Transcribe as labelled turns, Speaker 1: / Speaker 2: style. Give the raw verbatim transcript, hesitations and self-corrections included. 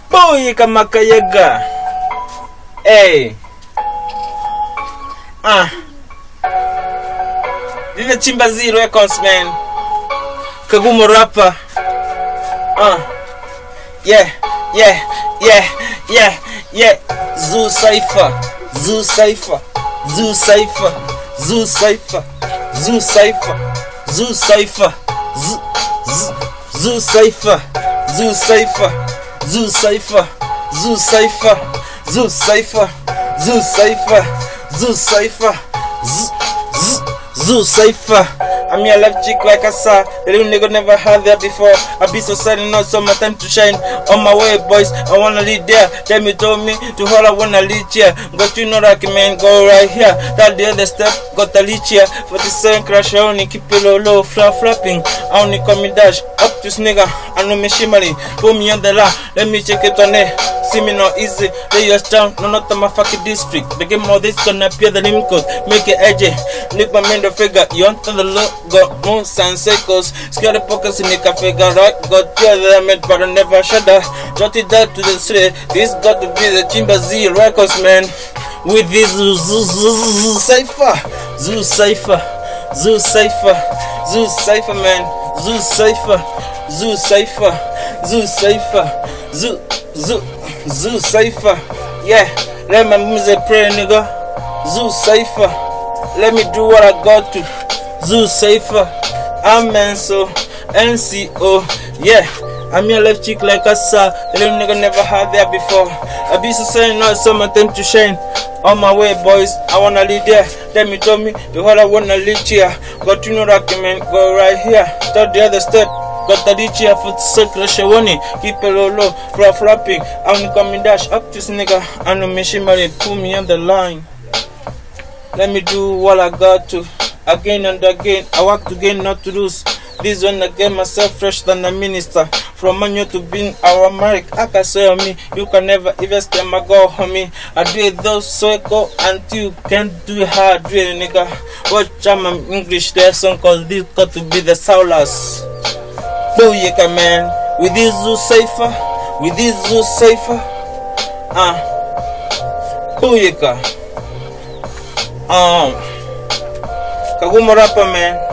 Speaker 1: Boy Kamakayaga. Hey. Ah. This is Chimba Z Records, man. Kagumo rapper. Uh. Yeah, yeah, yeah, yeah, yeah. Zoo Cypher. Zoo Cypher. Zoo Cypher. Zoo Cypher. Zoo Cypher. Zoo Cypher. Zoo Zoo Cypher. Zoo Cypher. Zoo Cypher. Zoo Cypher. Zoo Cypher. Zoo Cypher. Zoo Cypher. Zoo Cypher. I'm your left cheek like I saw. The little nigga never had that before. I be so sad and not so my time to shine. On my way, boys, I wanna lead there. Then me told me to hold I wanna lead here. Got you know that man go right here. That the other step, got the lead here. forty-seven crash, I only keep it low, low, flap, flapping. I only come me dash up to nigga. I know me shimmery. Put me on the line, let me check it on there. See me not easy, lay your down, no not on my fucking district. The game all this gonna appear the name code, make it edgy. Nick my man the figure, you want to the look, got moons and cycles. Scare the pockets and make a figure right. Got the other made but I never shudder. Jotted that to the street, this got to be the Chimba Z Records, man. With this Zoo Cypher, Zoo Cypher, Zoo Cypher, Zoo Cypher, man. Zoo Cypher, Zoo Cypher, Zoo Cypher, Zoo Zoo Zoo Cypher, yeah. Let my music pray, nigga. Zoo Cypher, let me do what I got to. Zoo Cypher, amen. So N C O, yeah. I'm your left cheek like I saw. The little nigga never had that before. I be so saying not so my time to shine. On my way, boys, I wanna lead there. Then me told me the whole I wanna lead here. Got you know that man, go right here. Start the other step. Got the reach here for circle shawani. Keep it low low, flap flapping. I only coming dash up this nigga. I know me shimmery, pull me on the line. Let me do what I got to. Again and again, I work to gain, not to lose. This one I get myself fresh than a minister. From Manu to being our Mark, I can say on me, you can never even stay my girl, homie. I do it though, so I go until you can't do it hard, really, nigga. Watch German English, there's song called this got to be the Saulus. Boyeka, man, with this Zoo Cypher, with this Zoo Cypher, ah, uh, Boyeka, um, Kagumo rapper, man.